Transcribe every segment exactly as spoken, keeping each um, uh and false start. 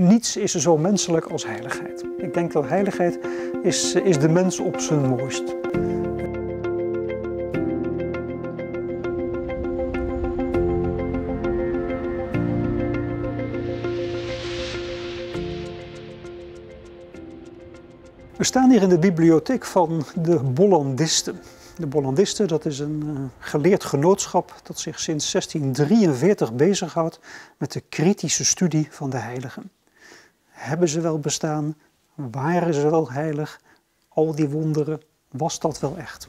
Niets is zo menselijk als heiligheid. Ik denk dat heiligheid is, is de mens op zijn mooist. We staan hier in de bibliotheek van de Bollandisten. De Bollandisten, dat is een uh, geleerd genootschap dat zich sinds zestien drieënveertig bezighoudt met de kritische studie van de heiligen. Hebben ze wel bestaan? Waren ze wel heilig? Al die wonderen, was dat wel echt?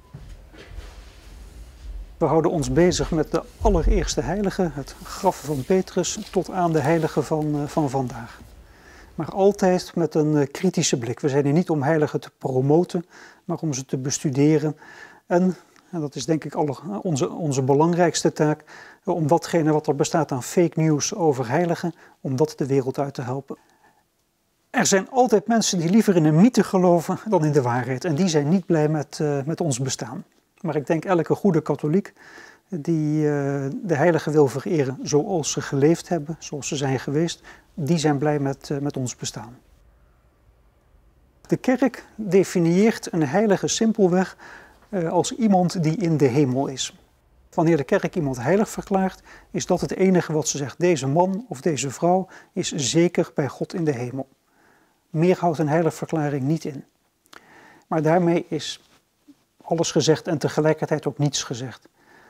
We houden ons bezig met de allereerste heilige, het graf van Petrus, tot aan de heiligen van, uh, van vandaag. Maar altijd met een uh, kritische blik. We zijn hier niet om heiligen te promoten, maar om ze te bestuderen. En, en dat is denk ik alle, onze, onze belangrijkste taak, om datgene wat er bestaat aan fake news over heiligen, om dat de wereld uit te helpen. Er zijn altijd mensen die liever in een mythe geloven dan in de waarheid. En die zijn niet blij met, uh, met ons bestaan. Maar ik denk elke goede katholiek die uh, de heiligen wil vereren zoals ze geleefd hebben, zoals ze zijn geweest, die zijn blij met, uh, met ons bestaan. De kerk definieert een heilige simpelweg uh, als iemand die in de hemel is. Wanneer de kerk iemand heilig verklaart, is dat het enige wat ze zegt. Deze man of deze vrouw is zeker bij God in de hemel. Meer houdt een heiligverklaring niet in. Maar daarmee is alles gezegd en tegelijkertijd ook niets gezegd.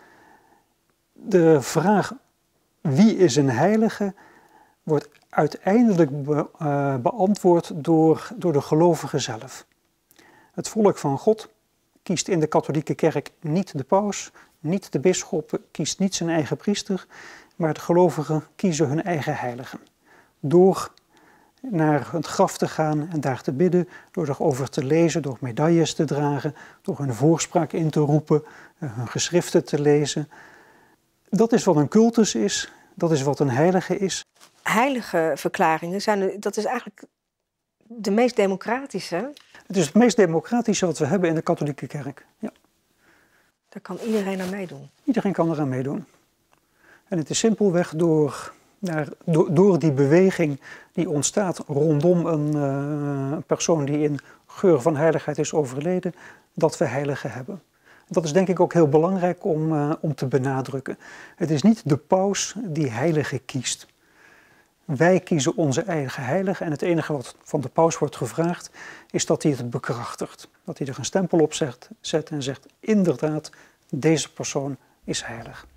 De vraag wie is een heilige wordt uiteindelijk be, uh, beantwoord door, door de gelovige zelf. Het volk van God kiest in de katholieke kerk niet de paus, niet de bisschop, kiest niet zijn eigen priester, maar de gelovigen kiezen hun eigen heiligen. Door naar het graf te gaan en daar te bidden, door erover te lezen, door medailles te dragen, door hun voorspraak in te roepen, hun geschriften te lezen. Dat is wat een cultus is, dat is wat een heilige is. Heilige verklaringen, zijn, dat is eigenlijk de meest democratische. Het is het meest democratische wat we hebben in de katholieke kerk. Ja. Daar kan iedereen aan meedoen. Iedereen kan eraan meedoen. En het is simpelweg door, naar, door, door die beweging die ontstaat rondom een uh, persoon die in geur van heiligheid is overleden, dat we heiligen hebben. Dat is denk ik ook heel belangrijk om, uh, om te benadrukken. Het is niet de paus die heilige kiest. Wij kiezen onze eigen heilige en het enige wat van de paus wordt gevraagd is dat hij het bekrachtigt. Dat hij er een stempel op zet, zet en zegt inderdaad, deze persoon is heilig.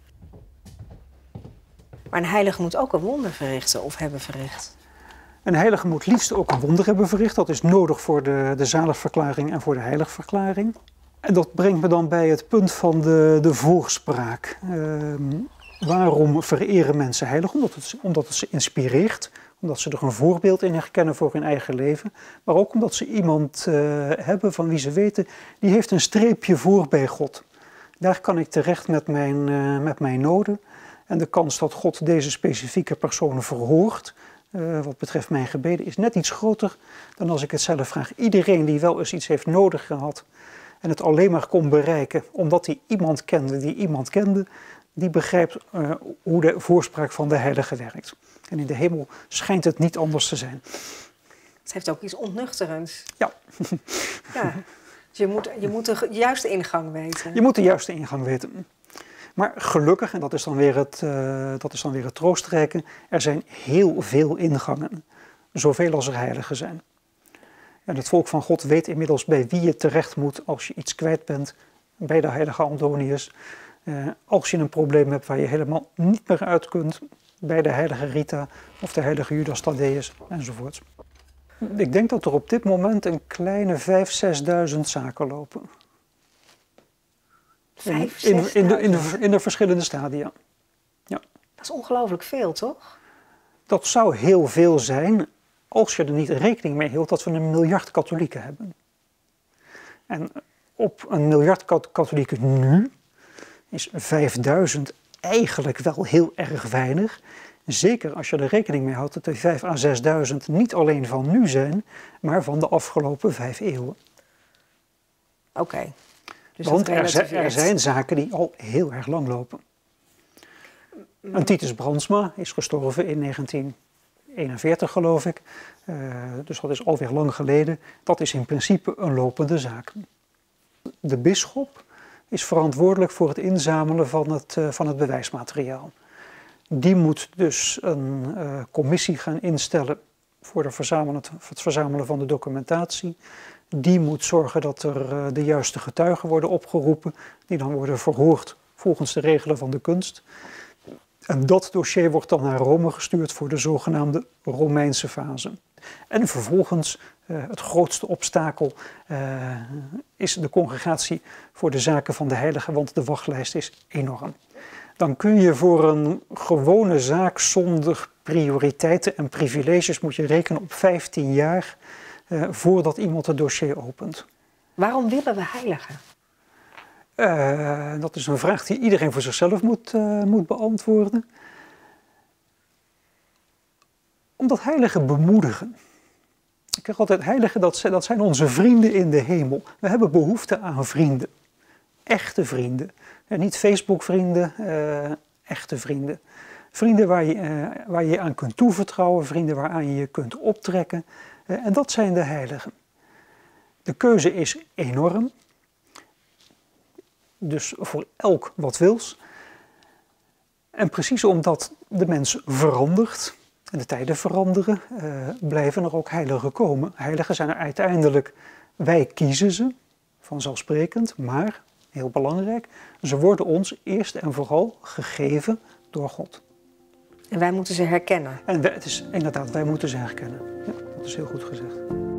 Maar een heilige moet ook een wonder verrichten of hebben verricht. Een heilige moet liefst ook een wonder hebben verricht. Dat is nodig voor de, de zaligverklaring en voor de heiligverklaring. En dat brengt me dan bij het punt van de, de voorspraak. Uh, waarom vereren mensen heilig? Omdat het, omdat het ze inspireert. Omdat ze er een voorbeeld in herkennen voor hun eigen leven. Maar ook omdat ze iemand uh, hebben van wie ze weten, die heeft een streepje voor bij God. Daar kan ik terecht met mijn, uh, met mijn noden. En de kans dat God deze specifieke persoon verhoort, uh, wat betreft mijn gebeden, is net iets groter dan als ik het zelf vraag. Iedereen die wel eens iets heeft nodig gehad en het alleen maar kon bereiken omdat hij iemand kende die iemand kende, die begrijpt uh, hoe de voorspraak van de heilige werkt. En in de hemel schijnt het niet anders te zijn. Het heeft ook iets ontnuchterends. Ja. Ja. Dus je moet, je moet de juiste ingang weten. Je moet de juiste ingang weten. Maar gelukkig, en dat is dan weer het, uh, dat is dan weer het troostrijke, er zijn heel veel ingangen. Zoveel als er heiligen zijn. En het volk van God weet inmiddels bij wie je terecht moet als je iets kwijt bent. Bij de heilige Antonius. Uh, als je een probleem hebt waar je helemaal niet meer uit kunt. Bij de heilige Rita of de heilige Judas Thaddäus enzovoort. Ik denk dat er op dit moment een kleine vijfduizend, zesduizend zaken lopen. In, in, in, de, in, de, in de verschillende stadia. Ja. Dat is ongelooflijk veel, toch? Dat zou heel veel zijn als je er niet rekening mee hield dat we een miljard katholieken hebben. En op een miljard katholieken nu is vijfduizend eigenlijk wel heel erg weinig. Zeker als je er rekening mee houdt dat de vijfduizend à zesduizend niet alleen van nu zijn, maar van de afgelopen vijf eeuwen. Oké. Okay. Dus Want er zijn, er zijn zaken die al heel erg lang lopen. En Titus Brandsma is gestorven in negentien eenenveertig geloof ik, uh, dus dat is alweer lang geleden. Dat is in principe een lopende zaak. De bisschop is verantwoordelijk voor het inzamelen van het, uh, van het bewijsmateriaal. Die moet dus een uh, commissie gaan instellen voor, de verzamelen, het verzamelen van de documentatie. Die moet zorgen dat er uh, de juiste getuigen worden opgeroepen, die dan worden verhoord volgens de regelen van de kunst. En dat dossier wordt dan naar Rome gestuurd voor de zogenaamde Romeinse fase. En vervolgens, uh, het grootste obstakel uh, is de congregatie voor de zaken van de heiligen, want de wachtlijst is enorm. Dan kun je voor een gewone zaak zonder prioriteiten en privileges moet je rekenen op vijftien jaar uh, voordat iemand het dossier opent. Waarom willen we heiligen? Uh, dat is een vraag die iedereen voor zichzelf moet, uh, moet beantwoorden. Omdat heiligen bemoedigen. Ik zeg altijd, heiligen dat zijn, dat zijn onze vrienden in de hemel. We hebben behoefte aan vrienden. Echte vrienden. En niet Facebook-vrienden, uh, echte vrienden. Vrienden waar je, uh, waar je aan kunt toevertrouwen, vrienden waaraan je je kunt optrekken. Uh, en dat zijn de heiligen. De keuze is enorm. Dus voor elk wat wils. En precies omdat de mens verandert en de tijden veranderen, uh, blijven er ook heiligen komen. Heiligen zijn er uiteindelijk, wij kiezen ze, vanzelfsprekend, maar, heel belangrijk, ze worden ons eerst en vooral gegeven door God. En wij moeten ze herkennen. En wij, het is inderdaad, wij moeten ze herkennen. Ja, dat is heel goed gezegd.